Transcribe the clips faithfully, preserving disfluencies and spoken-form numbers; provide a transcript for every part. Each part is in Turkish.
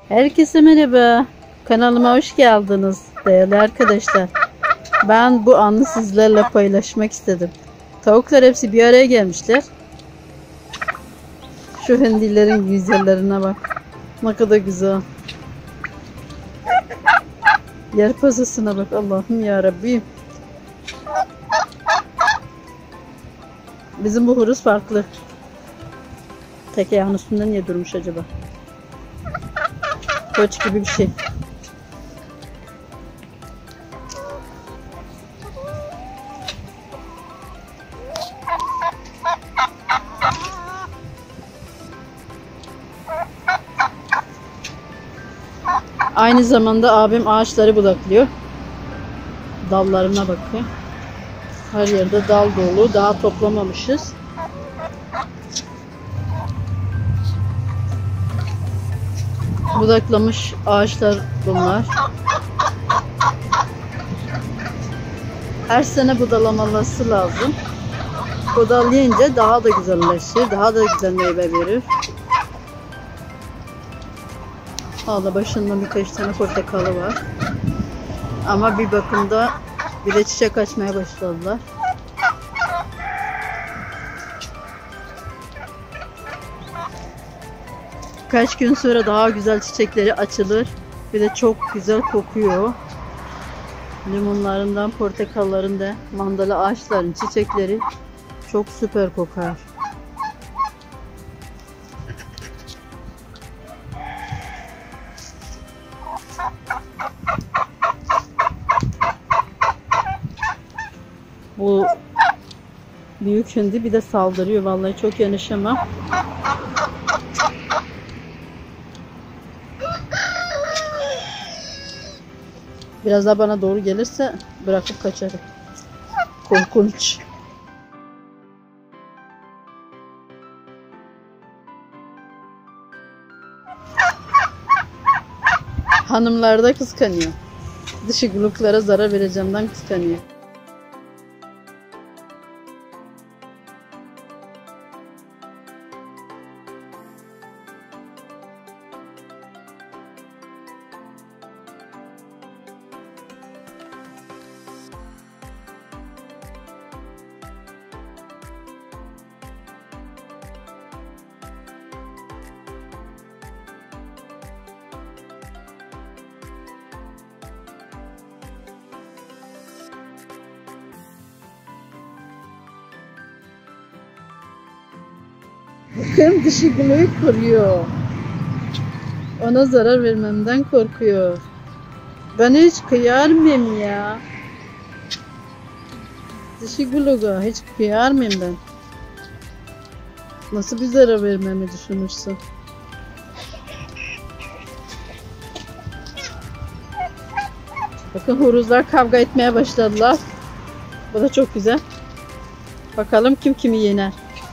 Herkese merhaba. Kanalıma hoş geldiniz değerli arkadaşlar. Ben bu anı sizlerle paylaşmak istedim. Tavuklar hepsi bir araya gelmişler. Şu hindilerin güzellerine bak. Ne kadar güzel. Yer pasasına bak. Allah'ım ya Rabbim. Bizim bu horoz farklı. Tek ayağın üstünde niye durmuş acaba? Koç gibi bir şey. Aynı zamanda abim ağaçları budaklıyor. Dallarına bakıyor. Her yerde dal dolu. Daha toplamamışız. Budaklamış ağaçlar bunlar. Her sene budalamaması lazım. Budallayınca daha da güzelleşir. Daha da güzel meyve verir. Hala başında birkaç tane portakalı var. Ama bir bakımda bir de çiçek açmaya başladılar. Kaç gün sonra daha güzel çiçekleri açılır. Bir de çok güzel kokuyor. Limonlarından, portakallarından, mandala ağaçların çiçekleri çok süper kokar. Bu büyük hindi bir de saldırıyor. Vallahi çok yanaşamam. Biraz daha bana doğru gelirse bırakıp kaçarım. Korkunç. Hanımlar da kıskanıyor. Dişi guluklara zarar vereceğimden kıskanıyor. Bakın dişi guluyu koruyor. Ona zarar vermemden korkuyor. Ben hiç kıyar mıyım ya? Dişi guluga hiç kıyar mıyım ben? Nasıl bir zarar vermemi düşünürsün? Bakın horozlar kavga etmeye başladılar. Bu da çok güzel. Bakalım kim kimi yener.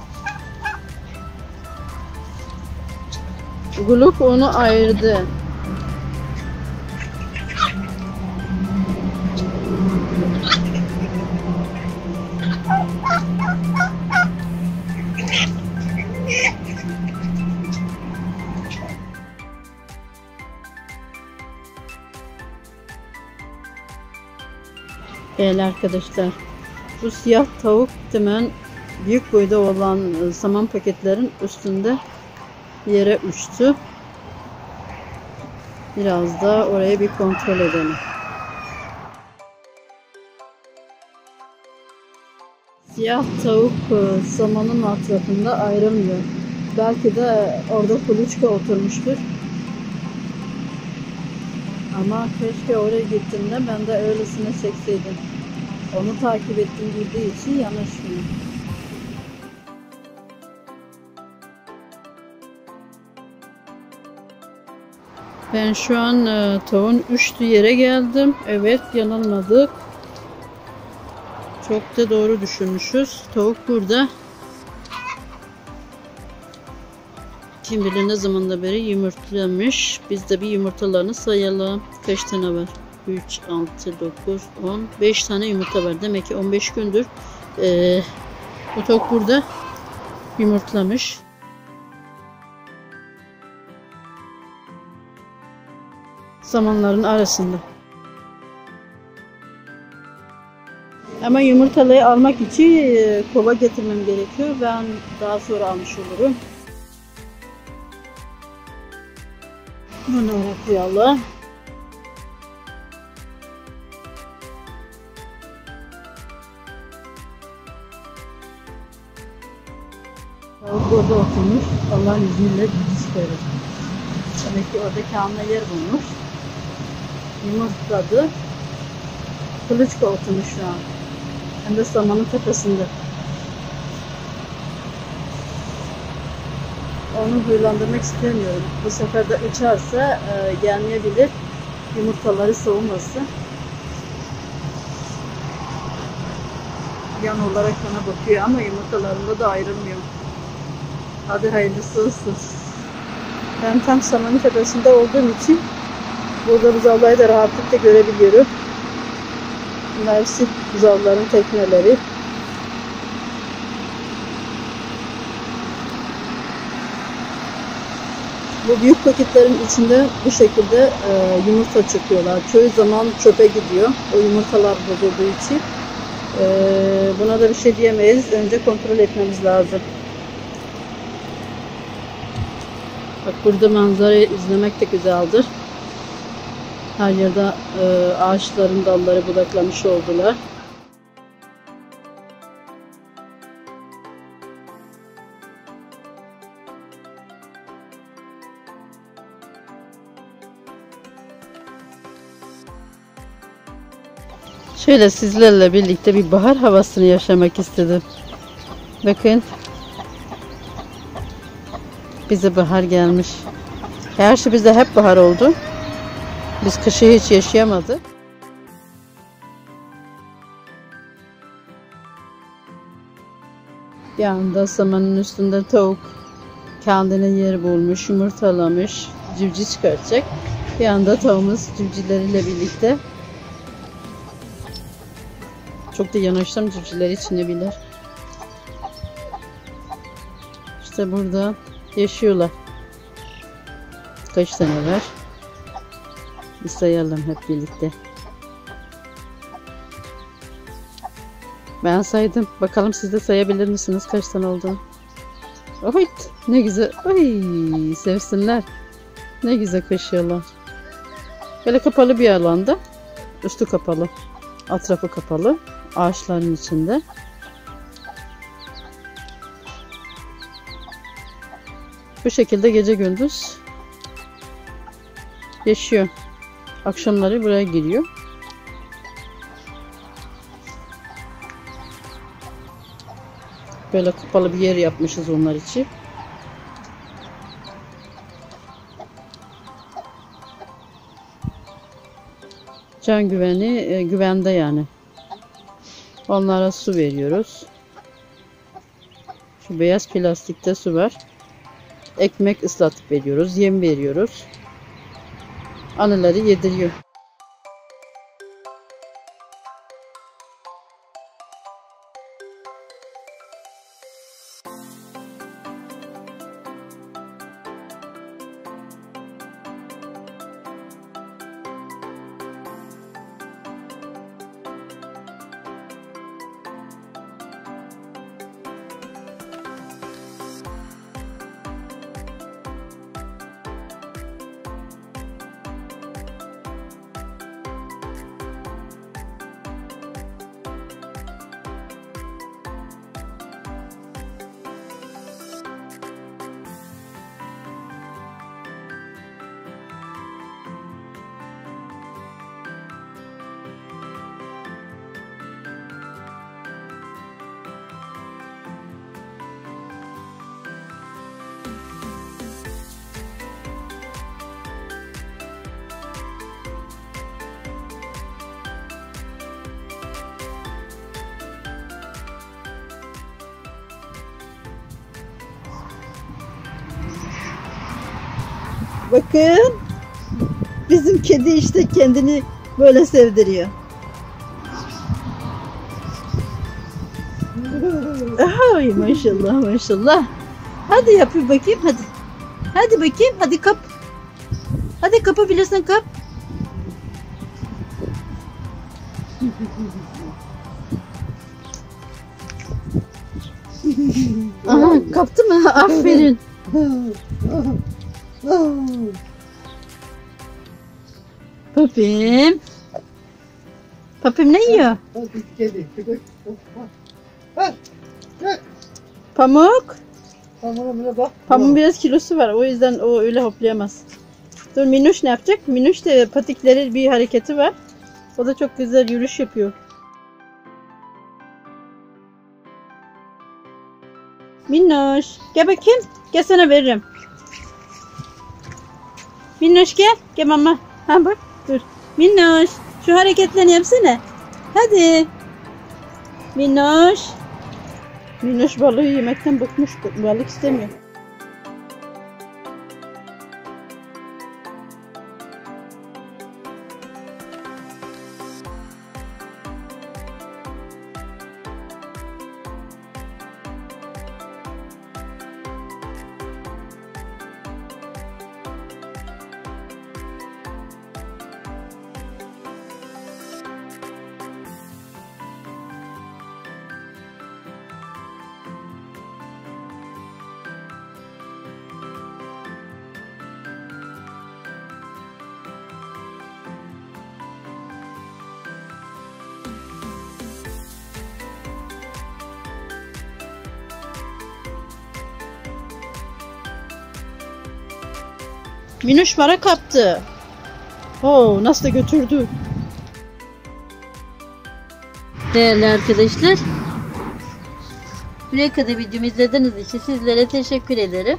Guluk onu ayırdı. Evet arkadaşlar, bu siyah tavuk hemen büyük boyda olan saman paketlerin üstünde yere uçtu. Biraz da orayı bir kontrol edelim. Siyah tavuk samanın etrafında ayrılmıyor. Belki de orada kuluçka oturmuştur. Ama keşke oraya gittiğimde ben de öylesine çekseydim. Onu takip ettiğim bildiği için yanaşmıyor. Ben şu an e, tavuğun uçtuğu yere geldim. Evet, yanılmadık. Çok da doğru düşünmüşüz. Tavuk burada. Kim bilir ne zamanda beri yumurtlamış. Biz de bir yumurtalarını sayalım. Kaç tane var? üç, altı, dokuz, on, beş tane yumurta var. Demek ki on beş gündür e, bu tavuk burada yumurtlamış. samanların arasında. Ama yumurtaları almak için kova getirmem gerekiyor. Ben daha sonra almış olurum. Bunu oraya koyalım. Tavuk orada oturmuş. Allah'ın izniyle çıkarır. Demek ki orada kendine yer bulmuş. Yumurtladı. Kılıçka oturmuş şu an. Hem de samanın tepesinde. Onu huylandırmak istemiyorum. Bu sefer de uçarsa e, gelmeyebilir. Yumurtaları soğumasın. Yan olarak bana bakıyor ama yumurtalarında da ayrılmıyor. Hadi hayırlısı olsun. Ben tam samanın tepesinde olduğum için burada buzağları da rahatlıkla görebiliyorum. Bunlar hepsi buzağların tekneleri. Bu büyük paketlerin içinde bu şekilde e, yumurta çıkıyorlar. Çoğu zaman çöpe gidiyor. O yumurtalar bozulduğu için. E, buna da bir şey diyemeyiz. Önce kontrol etmemiz lazım. Bak burada manzarayı izlemek de güzeldir. Her yerde e, ağaçların dalları budaklamış oldular. Şöyle sizlerle birlikte bir bahar havasını yaşamak istedim. Bakın. Bize bahar gelmiş. Gerçi bizde hep bahar oldu. Biz kışı hiç yaşayamadık. Bir anda samanın üstünde tavuk kendine yer bulmuş, yumurtalamış, civciv çıkartacak. Bir anda tavuğumuz civcivleriyle birlikte. Çok da yanaştım, civcivler içinebilir. İşte burada yaşıyorlar. Kaç tane var? Bir sayalım hep birlikte. Ben saydım. Bakalım siz de sayabilir misiniz kaç tane olduğunu? Oy, ne güzel. Oy, sevsinler. Ne güzel koşuyorlar. Böyle kapalı bir alanda. Üstü kapalı. Etrafı kapalı. Ağaçların içinde. Bu şekilde gece gündüz yaşıyor. Akşamları buraya giriyor. Böyle kapalı bir yer yapmışız onlar için. Can güveni e, güvende yani. Onlara su veriyoruz. Şu beyaz plastikte su var. Ekmek ıslatıp veriyoruz. Yem veriyoruz. Anıları yediriyor. Bakın. Bizim kedi işte kendini böyle sevdiriyor. Ay maşallah maşallah. Hadi yapayım bakayım hadi. Hadi bakayım hadi kap. Hadi kapabilirsen kap. Aha, kaptı mı? Aferin. Papim. Papim ne yiyor? Pamuk. Pamuk'un biraz kilosu var. O yüzden o öyle hoplayamaz. Dur, Minuş ne yapacak? Minuş de patikleri bir hareketi var. O da çok güzel yürüyüş yapıyor. Minuş, gel bakayım. Gel, sana veririm. Minuş gel. Gel mama. Ha bak, dur. Minuş, şu hareketlerini yapsana. Hadi. Minuş. Minuş balığı yemekten bıkmış. Balık istemiyor. Minuş para kaptı. Oo, nasıl da götürdü. Değerli arkadaşlar, buraya kadar videomu izlediğiniz için sizlere teşekkür ederim.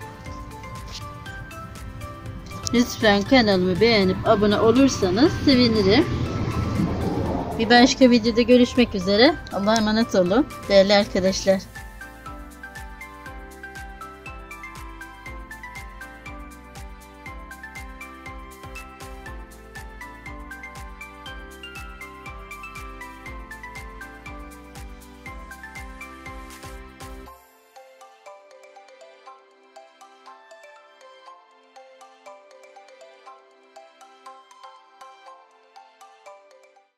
Lütfen kanalımı beğenip abone olursanız sevinirim. Bir başka videoda görüşmek üzere. Allah'a emanet olun değerli arkadaşlar.